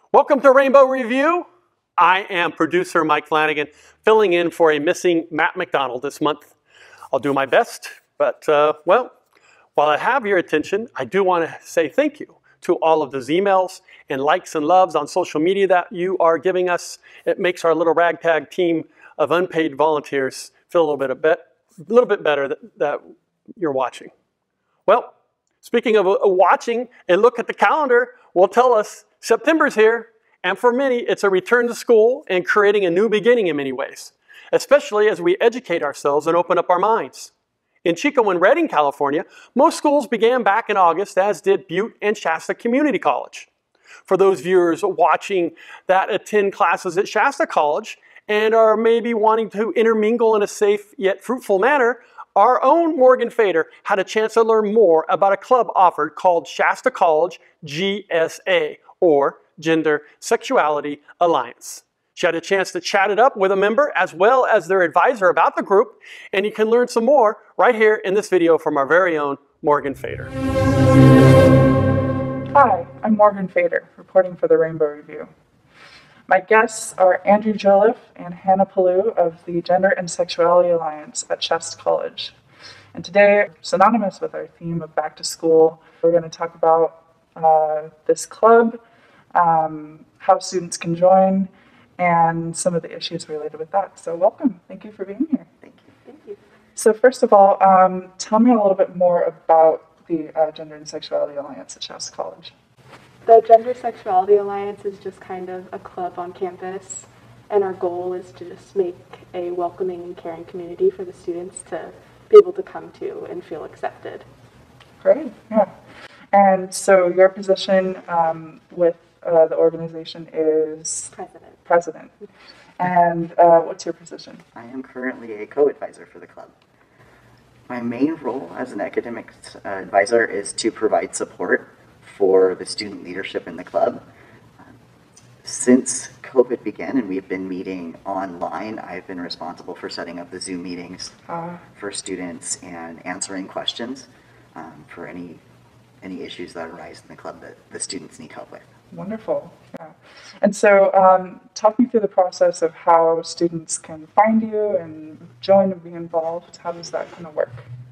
Welcome to Rainbow Review. I am producer Mike Flanagan, filling in for a missing Matt McDonald this month. I'll do my best, but well, while I have your attention, I do want to say thank you to all of those emails and likes and loves on social media that you are giving us. It makes our little ragtag team of unpaid volunteers feel a little bit better that you're watching. Well, speaking of watching, a look at the calendar will tell us September's here, and for many, it's a return to school and creating a new beginning in many ways, especially as we educate ourselves and open up our minds. In Chico and Redding, California, most schools began back in August, as did Butte and Shasta Community College. For those viewers watching that attend classes at Shasta College and are maybe wanting to intermingle in a safe yet fruitful manner, our own Morgan Fader had a chance to learn more about a club offered called Shasta College GSA, or Gender Sexuality Alliance. She had a chance to chat it up with a member as well as their advisor about the group, and you can learn some more right here in this video from our very own Morgan Fader. Hi, I'm Morgan Fader, reporting for the Rainbow Review. My guests are Andrew Jolliffe and Hannah Palou of the Gender and Sexuality Alliance at Shasta College. And today, synonymous with our theme of back to school, we're going to talk about this club, how students can join, and some of the issues related with that. So welcome. Thank you for being here. Thank you. Thank you. So first of all, tell me a little bit more about the Gender and Sexuality Alliance at Shasta College. The Gender Sexuality Alliance is just kind of a club on campus, and our goal is to just make a welcoming and caring community for the students to be able to come to and feel accepted. Great, yeah. And so your position with the organization is? President. And what's your position? I am currently a co-advisor for the club. My main role as an academic advisor is to provide support for the student leadership in the club. Since COVID began and we've been meeting online, I've been responsible for setting up the Zoom meetings for students and answering questions for any issues that arise in the club that the students need help with. Wonderful. Yeah. And so talk me through the process of how students can find you and join and be involved. How does that kind of work?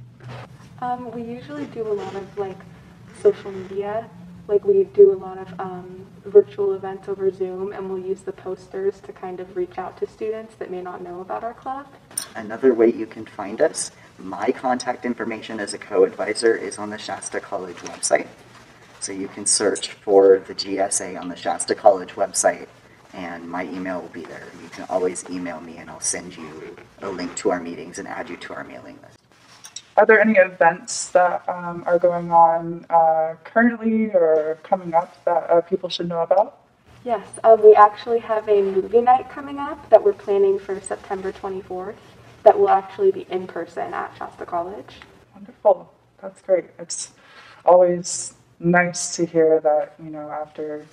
We usually do a lot of social media. We do a lot of virtual events over Zoom, and we'll use the posters to kind of reach out to students that may not know about our club. Another way you can find us, my contact information as a co-advisor is on the Shasta College website. So you can search for the GSA on the Shasta College website, and my email will be there. You can always email me, and I'll send you a link to our meetings and add you to our mailing list. Are there any events that are going on currently or coming up that people should know about? Yes, we actually have a movie night coming up that we're planning for September 24th that will actually be in person at Shasta College. Wonderful. That's great. It's always nice to hear that, after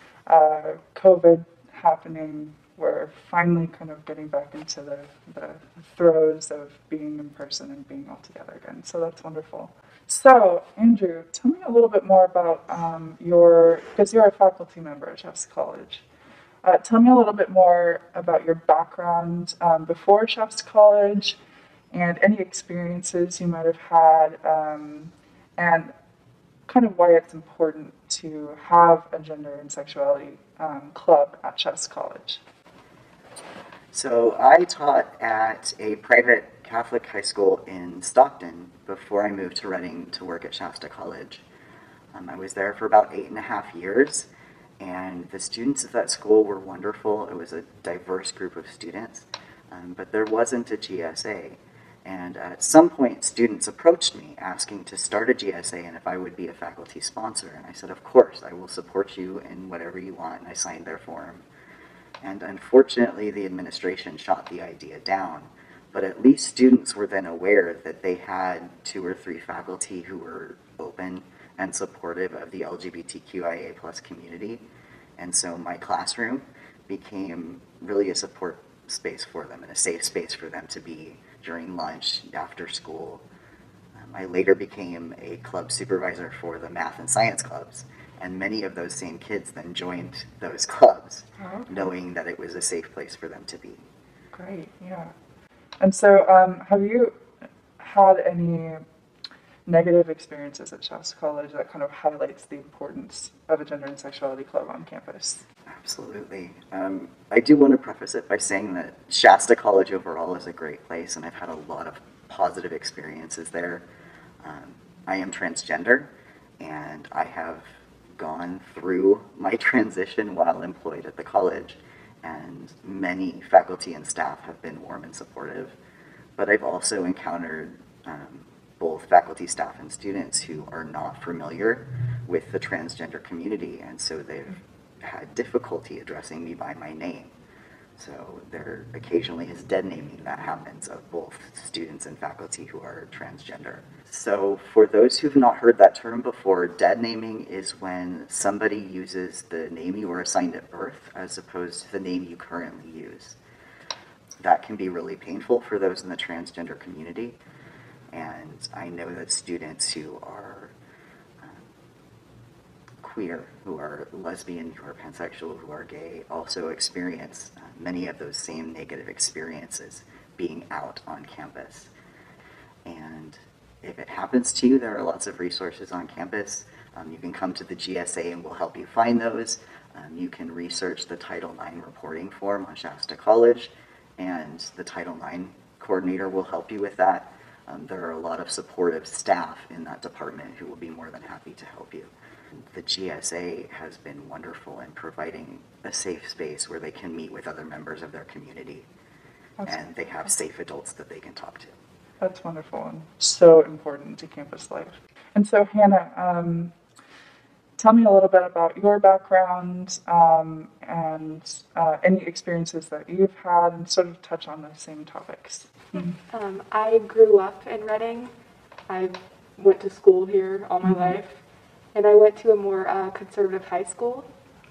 COVID happening, we're finally kind of getting back into the throes of being in person and being all together again. So that's wonderful. So, Andrew, tell me a little bit more about because you're a faculty member at Shasta College. Tell me a little bit more about your background before Shasta College and any experiences you might have had and kind of why it's important to have a gender and sexuality club at Shasta College. So I taught at a private Catholic high school in Stockton before I moved to Redding to work at Shasta College. I was there for about 8.5 years, and the students at that school were wonderful. It was a diverse group of students, but there wasn't a GSA. And at some point, students approached me asking to start a GSA and if I would be a faculty sponsor. And I said, of course, I will support you in whatever you want. And I signed their form. And unfortunately, the administration shot the idea down. But at least students were then aware that they had 2 or 3 faculty who were open and supportive of the LGBTQIA+ community. And so my classroom became really a support space for them and a safe space for them to be during lunch, after school. I later became a club supervisor for the math and science clubs, And many of those same kids then joined those clubs, Okay. knowing that it was a safe place for them to be. Great, yeah. And so, have you had any negative experiences at Shasta College that kind of highlights the importance of a gender and sexuality club on campus? Absolutely. I do want to preface it by saying that Shasta College overall is a great place, and I've had a lot of positive experiences there. I am transgender, and I have gone through my transition while employed at the college, and many faculty and staff have been warm and supportive. But I've also encountered both faculty, staff, and students who are not familiar with the transgender community, and so they've had difficulty addressing me by my name. So there occasionally is dead naming that happens of both students and faculty who are transgender. So for those who've not heard that term before, dead naming is when somebody uses the name you were assigned at birth as opposed to the name you currently use. That can be really painful for those in the transgender community. And I know that students who are queer, who are lesbian, who are pansexual, who are gay, also experience many of those same negative experiences being out on campus. And if it happens to you, there are lots of resources on campus. You can come to the GSA and we'll help you find those. You can research the Title IX reporting form on Shasta College, and the Title IX coordinator will help you with that. There are a lot of supportive staff in that department who will be more than happy to help you. The GSA has been wonderful in providing a safe space where they can meet with other members of their community, and they have safe adults that they can talk to. That's wonderful and so important to campus life. And so, Hannah, tell me a little bit about your background and any experiences that you've had, and sort of touch on the same topics. I grew up in Redding. I went to school here all my life, and I went to a more conservative high school.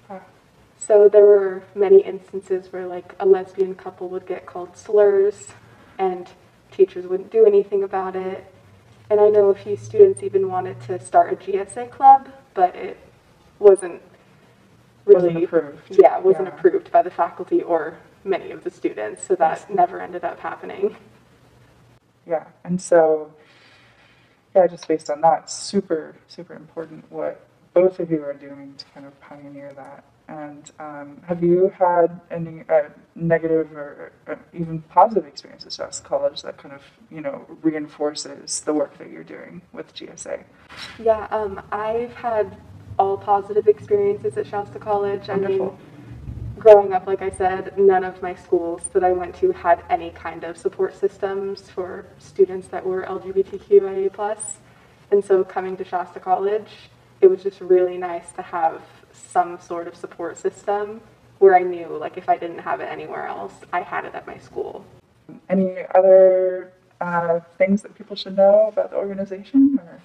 So there were many instances where like a lesbian couple would get called slurs, and teachers wouldn't do anything about it. And I know a few students even wanted to start a GSA club, but it wasn't really Wasn't approved. Yeah, it wasn't Yeah. approved by the faculty or many of the students, so that never ended up happening. Yeah, and so, yeah, just based on that, super, super important what both of you are doing to kind of pioneer that. And have you had any negative or even positive experiences at college that kind of, reinforces the work that you're doing with GSA? Yeah, I've had all positive experiences at Shasta College. Wonderful. I mean, growing up, like I said, none of my schools that I went to had any kind of support systems for students that were LGBTQIA+. And so coming to Shasta College, it was just really nice to have some sort of support system where I knew, like, if I didn't have it anywhere else, I had it at my school. Any other things that people should know about the organization? Or?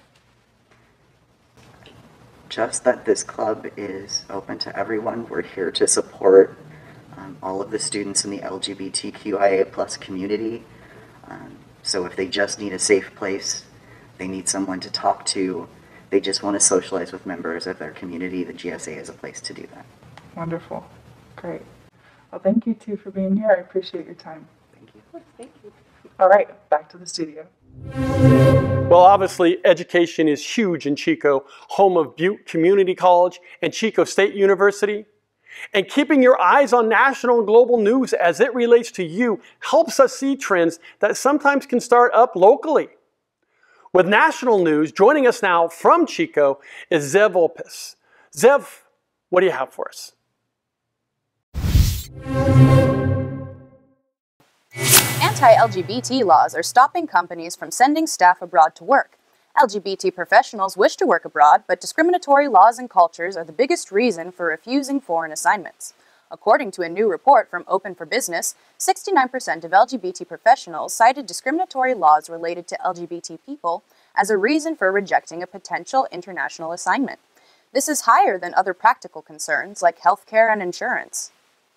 Just that this club is open to everyone. We're here to support all of the students in the LGBTQIA+ community. So if they just need a safe place, they need someone to talk to, they just want to socialize with members of their community, the GSA is a place to do that. Wonderful. Great. Well, thank you two for being here. I appreciate your time. Thank you. Thank you. All right, back to the studio. Well, obviously, education is huge in Chico, home of Butte Community College and Chico State University. And keeping your eyes on national and global news as it relates to you helps us see trends that sometimes can start up locally. With national news, joining us now from Chico is Zev Opis. Zev, what do you have for us? Anti-LGBT laws are stopping companies from sending staff abroad to work. LGBT professionals wish to work abroad, but discriminatory laws and cultures are the biggest reason for refusing foreign assignments. According to a new report from Open for Business, 69% of LGBT professionals cited discriminatory laws related to LGBT people as a reason for rejecting a potential international assignment. This is higher than other practical concerns like healthcare and insurance.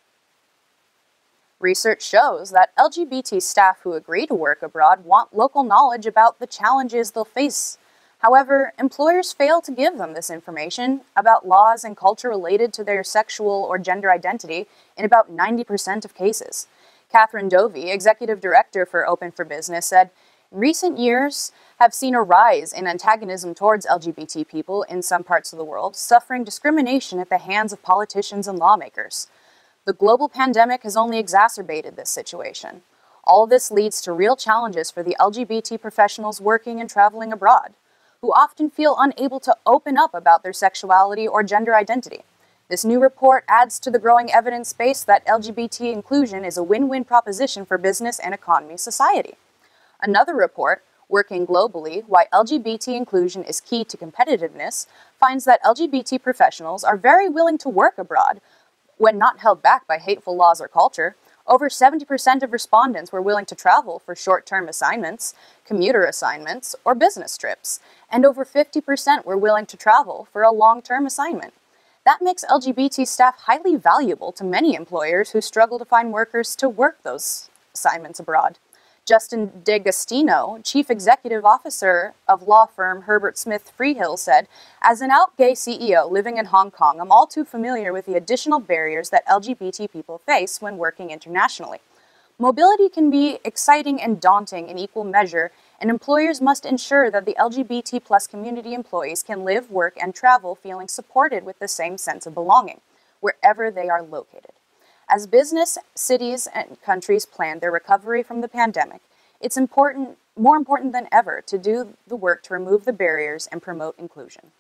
Research shows that LGBT staff who agree to work abroad want local knowledge about the challenges they'll face. However, employers fail to give them this information about laws and culture related to their sexual or gender identity in about 90% of cases. Catherine Dovey, executive director for Open for Business, said, "Recent years have seen a rise in antagonism towards LGBT people in some parts of the world, suffering discrimination at the hands of politicians and lawmakers. The global pandemic has only exacerbated this situation. All this leads to real challenges for the LGBT professionals working and traveling abroad, who often feel unable to open up about their sexuality or gender identity. This new report adds to the growing evidence base that LGBT inclusion is a win-win proposition for business and economy society." Another report, Working Globally, Why LGBT Inclusion is Key to Competitiveness, finds that LGBT professionals are very willing to work abroad when not held back by hateful laws or culture. Over 70% of respondents were willing to travel for short-term assignments, commuter assignments, or business trips, and over 50% were willing to travel for a long-term assignment. That makes LGBT staff highly valuable to many employers who struggle to find workers to work those assignments abroad. Justin DeGastino, chief executive officer of law firm Herbert Smith Freehill, said, "As an out gay CEO living in Hong Kong, I'm all too familiar with the additional barriers that LGBT people face when working internationally. Mobility can be exciting and daunting in equal measure, and employers must ensure that the LGBT plus community employees can live, work, and travel feeling supported with the same sense of belonging, wherever they are located. As business, cities, and countries plan their recovery from the pandemic, it's more important than ever to do the work to remove the barriers and promote inclusion."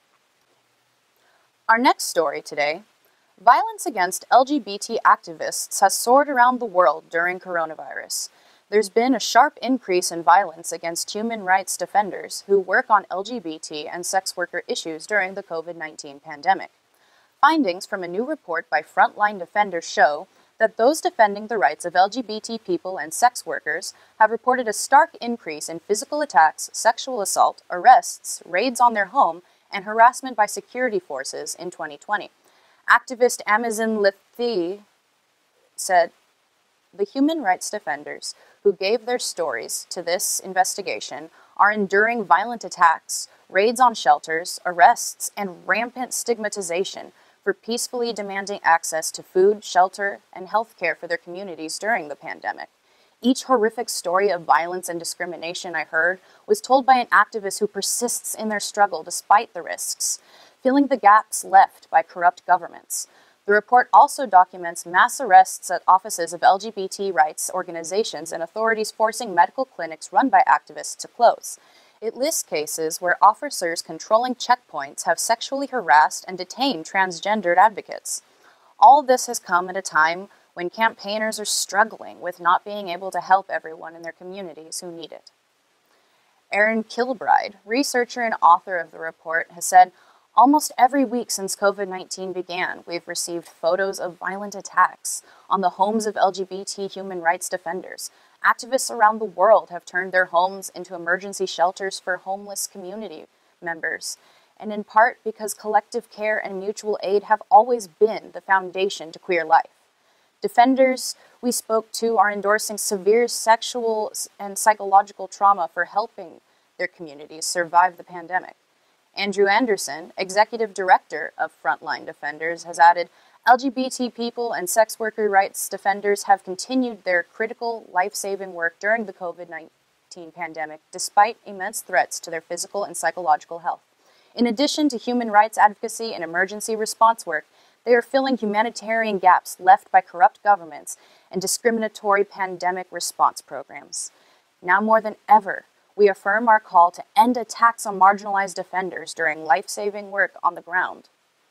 Our next story today: violence against LGBT activists has soared around the world during coronavirus. There's been a sharp increase in violence against human rights defenders who work on LGBT and sex worker issues during the COVID-19 pandemic. Findings from a new report by Frontline Defenders show that those defending the rights of LGBT people and sex workers have reported a stark increase in physical attacks, sexual assault, arrests, raids on their home, and harassment by security forces in 2020. Activist Amazon Lethe said, "The human rights defenders who gave their stories to this investigation are enduring violent attacks, raids on shelters, arrests, and rampant stigmatization for peacefully demanding access to food, shelter, and health care for their communities during the pandemic. Each horrific story of violence and discrimination I heard was told by an activist who persists in their struggle despite the risks, filling the gaps left by corrupt governments." The report also documents mass arrests at offices of LGBT rights organizations and authorities forcing medical clinics run by activists to close. It lists cases where officers controlling checkpoints have sexually harassed and detained transgendered advocates. All this has come at a time when campaigners are struggling with not being able to help everyone in their communities who need it. Erin Kilbride, researcher and author of the report, has said, "Almost every week since COVID-19 began, we've received photos of violent attacks on the homes of LGBT human rights defenders. Activists around the world have turned their homes into emergency shelters for homeless community members, and in part because collective care and mutual aid have always been the foundation to queer life. Defenders we spoke to are endorsing severe sexual and psychological trauma for helping their communities survive the pandemic." Andrew Anderson, executive director of Frontline Defenders, has added, "LGBT people and sex worker rights defenders have continued their critical, life-saving work during the COVID-19 pandemic, despite immense threats to their physical and psychological health. In addition to human rights advocacy and emergency response work, they are filling humanitarian gaps left by corrupt governments and discriminatory pandemic response programs. Now more than ever, we affirm our call to end attacks on marginalized defenders during life-saving work on the ground."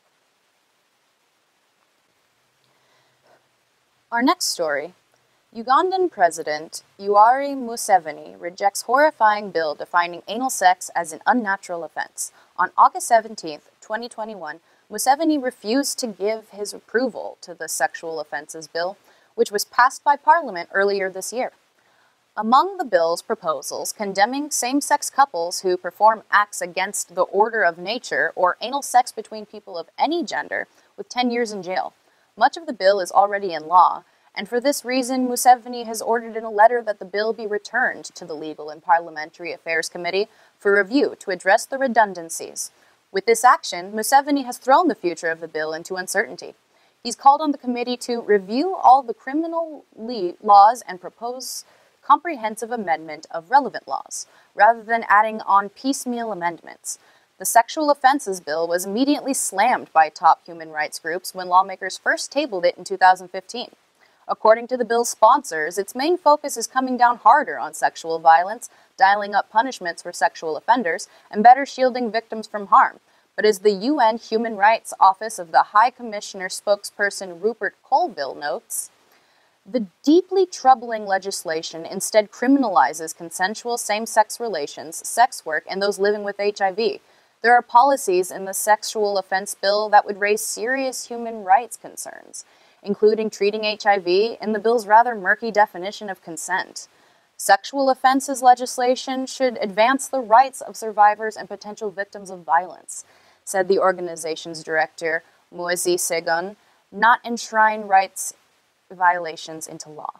Our next story: Ugandan President Yoweri Museveni rejects horrifying bill defining anal sex as an unnatural offense. On August 17, 2021, Museveni refused to give his approval to the Sexual Offences Bill, which was passed by Parliament earlier this year. Among the bill's proposals condemning same-sex couples who perform acts against the order of nature or anal sex between people of any gender with 10 years in jail. Much of the bill is already in law, And for this reason, Museveni has ordered in a letter that the bill be returned to the Legal and Parliamentary Affairs Committee for review to address the redundancies. With this action, Museveni has thrown the future of the bill into uncertainty. He's called on the committee to review all the criminal laws and propose comprehensive amendment of relevant laws, rather than adding on piecemeal amendments. The Sexual Offenses Bill was immediately slammed by top human rights groups when lawmakers first tabled it in 2015. According to the bill's sponsors, its main focus is coming down harder on sexual violence, dialing up punishments for sexual offenders, and better shielding victims from harm. But as the UN Human Rights Office of the High Commissioner spokesperson Rupert Colville notes, the deeply troubling legislation instead criminalizes consensual same-sex relations, sex work, and those living with HIV. There are policies in the Sexual Offense Bill that would raise serious human rights concerns, including treating HIV in the bill's rather murky definition of consent. Sexual offenses legislation should advance the rights of survivors and potential victims of violence, said the organization's director, Moise Segon, not enshrine rights violations into law.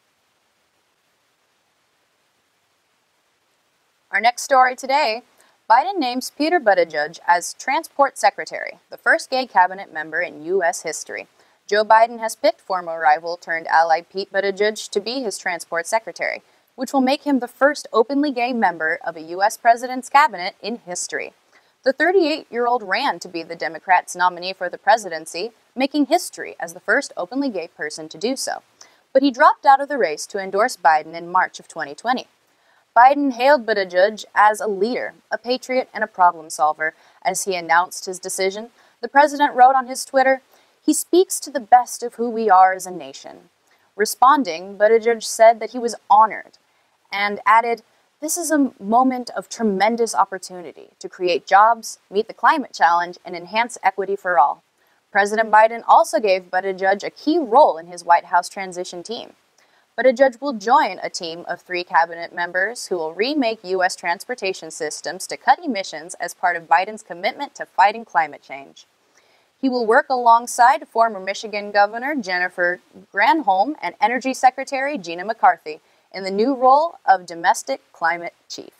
Our next story today, Biden names Peter Buttigieg as Transport Secretary, the first gay cabinet member in U.S. history. Joe Biden has picked former rival turned ally Pete Buttigieg to be his transport secretary, which will make him the first openly gay member of a U.S. president's cabinet in history. The 38-year-old ran to be the Democrats' nominee for the presidency, making history as the first openly gay person to do so. But he dropped out of the race to endorse Biden in March of 2020. Biden hailed Buttigieg as a leader, a patriot, and a problem solver. As he announced his decision, the president wrote on his Twitter, "He speaks to the best of who we are as a nation." Responding, Buttigieg said that he was honored and added, "This is a moment of tremendous opportunity to create jobs, meet the climate challenge, and enhance equity for all." President Biden also gave Buttigieg a key role in his White House transition team. Buttigieg will join a team of 3 cabinet members who will remake U.S. transportation systems to cut emissions as part of Biden's commitment to fighting climate change. He will work alongside former Michigan Governor Jennifer Granholm and Energy Secretary Gina McCarthy in the new role of Domestic Climate Chief.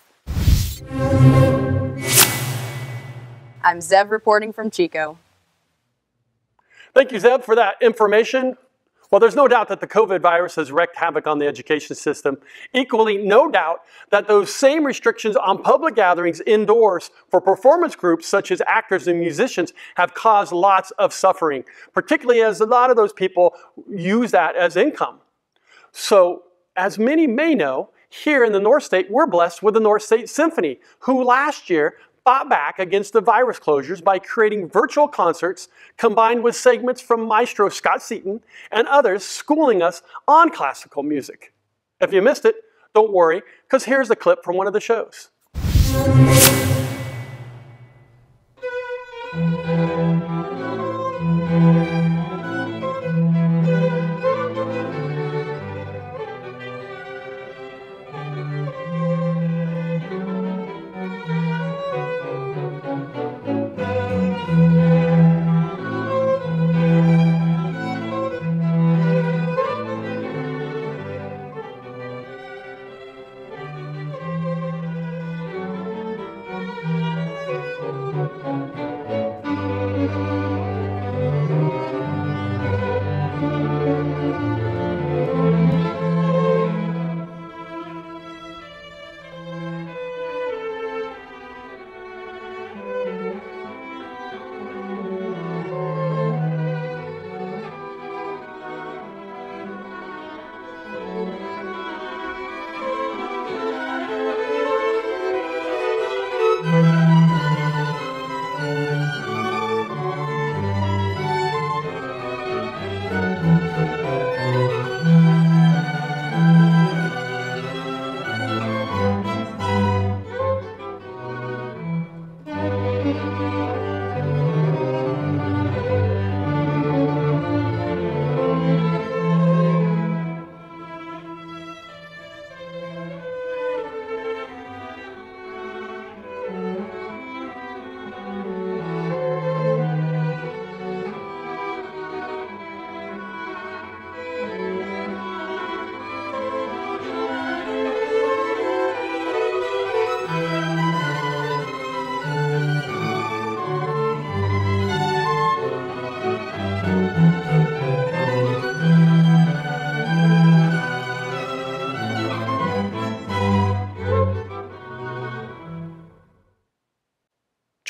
I'm Zev reporting from Chico. Thank you, Zeb, for that information. Well, there's no doubt that the COVID virus has wreaked havoc on the education system. Equally, no doubt that those same restrictions on public gatherings indoors for performance groups such as actors and musicians have caused lots of suffering, particularly as a lot of those people use that as income. So, as many may know, here in the North State, we're blessed with the North State Symphony, who last year fought back against the virus closures by creating virtual concerts combined with segments from Maestro Scott Seaton and others schooling us on classical music. If you missed it, don't worry, because here's a clip from one of the shows.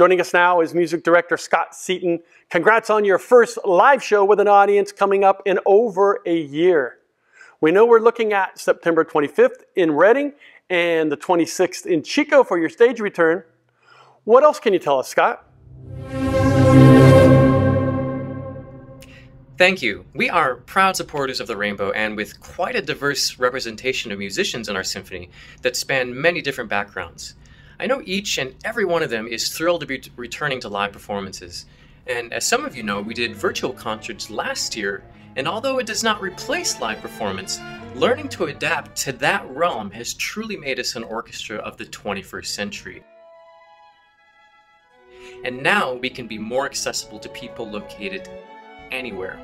Joining us now is music director Scott Seaton. Congrats on your first live show with an audience coming up in over a year. We know we're looking at September 25th in Redding and the 26th in Chico for your stage return. What else can you tell us, Scott? Thank you. We are proud supporters of the Rainbow, and with quite a diverse representation of musicians in our symphony that span many different backgrounds. I know each and every one of them is thrilled to be returning to live performances. And as some of you know, we did virtual concerts last year, and although it does not replace live performance, learning to adapt to that realm has truly made us an orchestra of the 21st century. And now we can be more accessible to people located anywhere.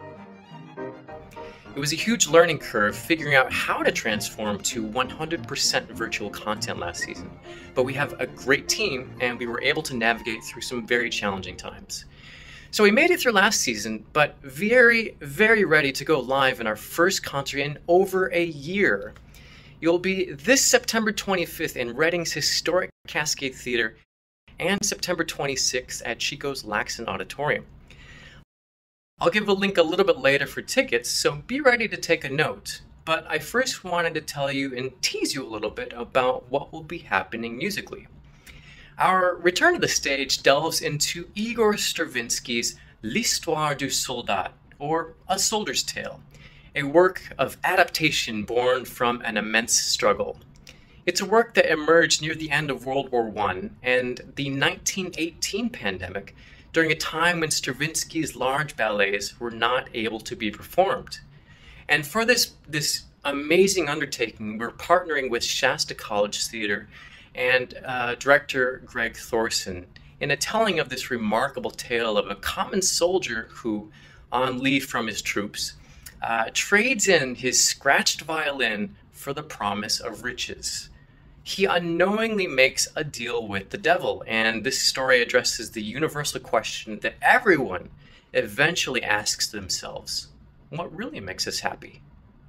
It was a huge learning curve figuring out how to transform to 100% virtual content last season, but we have a great team and we were able to navigate through some very challenging times. So we made it through last season, but very, very ready to go live in our first concert in over a year. You'll be this September 25th in Redding's historic Cascade Theater and September 26th at Chico's Laxon Auditorium. I'll give a link a little bit later for tickets, so be ready to take a note. But I first wanted to tell you and tease you a little bit about what will be happening musically. Our return to the stage delves into Igor Stravinsky's L'Histoire du Soldat, or A Soldier's Tale, a work of adaptation born from an immense struggle. It's a work that emerged near the end of World War I and the 1918 pandemic, during a time when Stravinsky's large ballets were not able to be performed. And for this amazing undertaking, we're partnering with Shasta College Theater and director Greg Thorson in a telling of this remarkable tale of a common soldier who, on leave from his troops, trades in his scratched violin for the promise of riches. He unknowingly makes a deal with the devil, and this story addresses the universal question that everyone eventually asks themselves: what really makes us happy?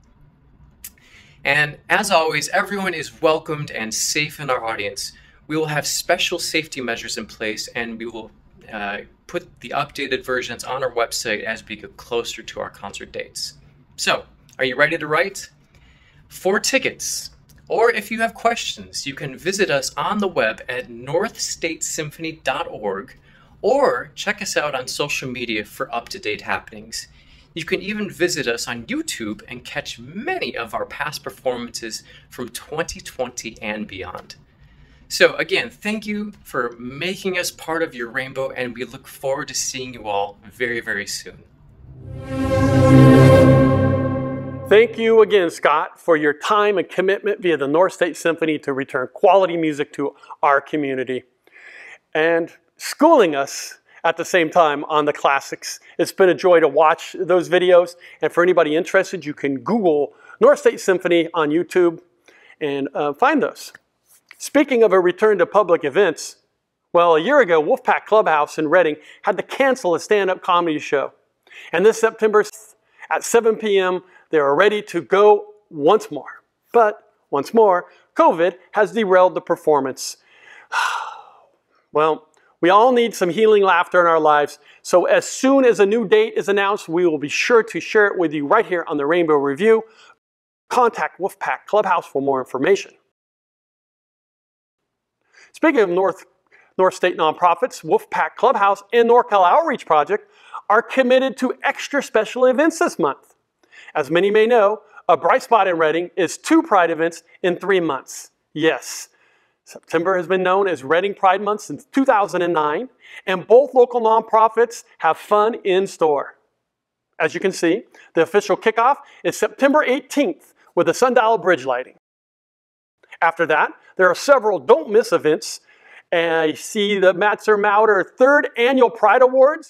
And as always, everyone is welcomed and safe in our audience. We will have special safety measures in place, and we will put the updated versions on our website as we get closer to our concert dates. So, are you ready to write? For tickets, or if you have questions, you can visit us on the web at northstatesymphony.org or check us out on social media for up-to-date happenings. You can even visit us on YouTube and catch many of our past performances from 2020 and beyond. So again, thank you for making us part of your Rainbow, and we look forward to seeing you all very, very soon. Thank you again, Scott, for your time and commitment via the North State Symphony to return quality music to our community and schooling us at the same time on the classics. It's been a joy to watch those videos, and for anybody interested, you can Google North State Symphony on YouTube and find those. Speaking of a return to public events, well, a year ago, Wolfpack Clubhouse in Redding had to cancel a stand-up comedy show. And this September at 7 p.m., they are ready to go once more. But once more, COVID has derailed the performance. Well, we all need some healing laughter in our lives. So as soon as a new date is announced, we will be sure to share it with you right here on the Rainbow Review. Contact Wolfpack Clubhouse for more information. Speaking of North State nonprofits, Wolfpack Clubhouse and NorCal Outreach Project are committed to extra special events this month. As many may know, a bright spot in Redding is 2 Pride events in 3 months. Yes, September has been known as Redding Pride Month since 2009, and both local nonprofits have fun in store. As you can see, the official kickoff is September 18th with the Sundial Bridge lighting. After that, there are several don't miss events, and I see the Matzer Mauder 3rd Annual Pride Awards,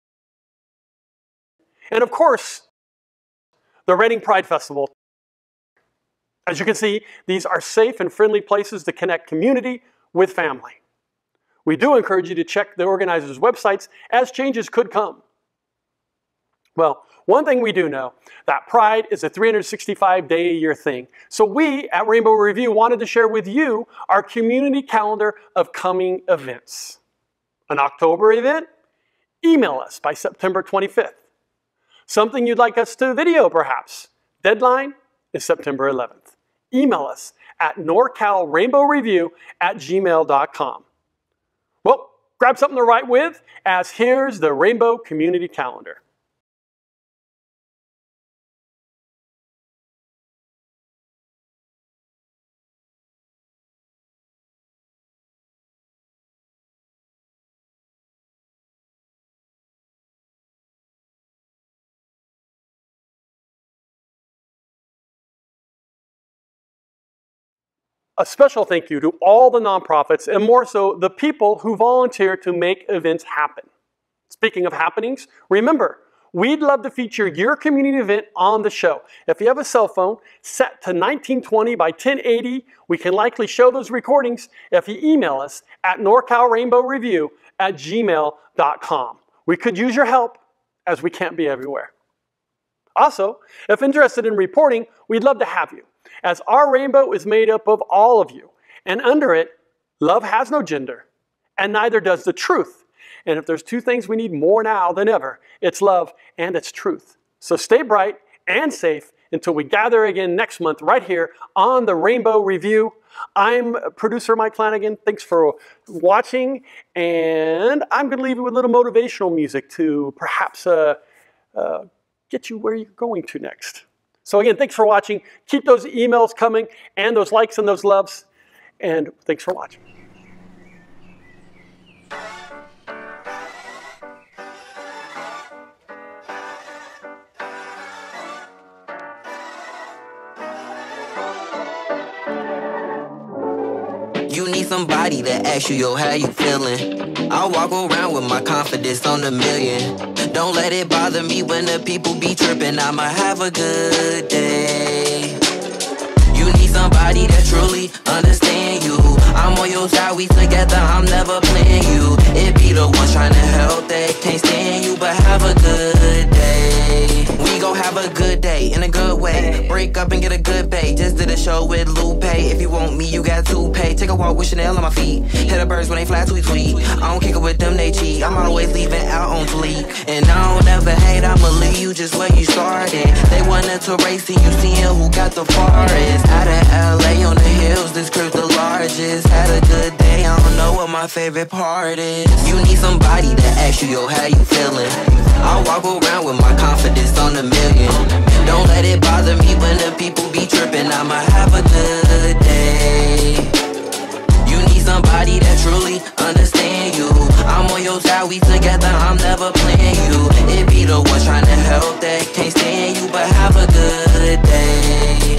and of course, the Redding Pride Festival. As you can see, these are safe and friendly places to connect community with family. We do encourage you to check the organizers' websites as changes could come. Well, one thing we do know, that Pride is a 365-day-a-year thing. So we at Rainbow Review wanted to share with you our community calendar of coming events. An October event? Email us by September 25th. Something you'd like us to video, perhaps? Deadline is September 11th. Email us at norcalrainbowreview@gmail.com. Well, grab something to write with, as here's the Rainbow Community Calendar. A special thank you to all the nonprofits, and more so the people who volunteer to make events happen. Speaking of happenings, remember, we'd love to feature your community event on the show. If you have a cell phone set to 1920 by 1080, we can likely show those recordings if you email us at norcalrainbowreview@gmail.com. We could use your help, as we can't be everywhere. Also, if interested in reporting, we'd love to have you, as our rainbow is made up of all of you, and under it, love has no gender, and neither does the truth. And if there's two things we need more now than ever, it's love and it's truth. So stay bright and safe until we gather again next month right here on the Rainbow Review. I'm producer Mike Flanagan. Thanks for watching, and I'm going to leave you with a little motivational music to perhaps get you where you're going to next. So again, thanks for watching. Keep those emails coming and those likes and those loves. And thanks for watching. You need somebody to ask you, yo, how you feeling? I walk around with my confidence on a million. Don't let it bother me when the people be tripping. I'ma have a good day. You need somebody that truly understand you. I'm on your side, we together, I'm never playing you. It be the ones trying to help that can't stand you, but have a good day. We gon' have a good day, in a good way. Break up and get a good pay. Just did a show with Lupe. If you want me, you got to pay. Take a walk with Chanel on my feet. Hit the birds when they fly, tweet, tweet. I don't kick it with them, they cheat. I'm always leaving out on fleek. And I don't ever hate, I'ma leave you just where you started. They wanted to race and you seeing who got the farthest. Out of LA on the hills, this crib's the largest. Had a good day, I don't know what my favorite part is. You need somebody to ask you, yo, how you feeling? I walk around with my confidence on a million. Don't let it bother me when the people be tripping. I'ma have a good day. You need somebody that truly understand you. I'm on your side, we together, I'm never playing you. It be the ones trying to help that can't stand you, but have a good day.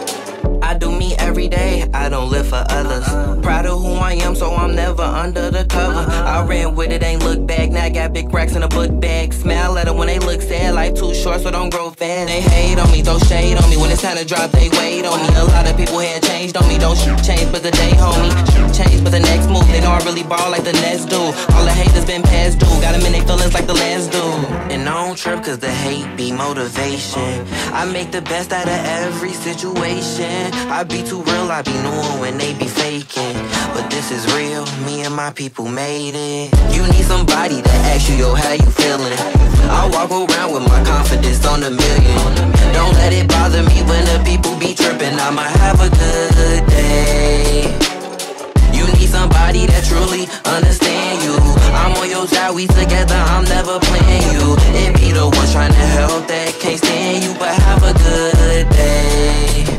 I do me every day, I don't live for others. Proud of who I am, so I'm never under the cover. I ran with it, ain't look back, now I got big racks in a book bag. Smile at them when they look sad, life too short, so don't grow fast. They hate on me, throw shade on me, when it's time to drop, they wait on me. A lot of people had changed on me, don't shoot change, but the day, homie. Shoot change, but the next move, they know I really ball like the Nets do. All the haters been past due, got them in their feelings like the last dude. And I don't trip cause the hate be motivation. I make the best out of every situation. I be too real, I be knowing when they be faking. But this is real, me and my people made it. You need somebody to ask you, yo, how you feeling? I walk around with my confidence on a million. Don't let it bother me when the people be tripping. I'ma have a good day. You need somebody that truly understand you. I'm on your side, we together, I'm never playing you. It be the ones trying to help that can't stand you, but have a good day.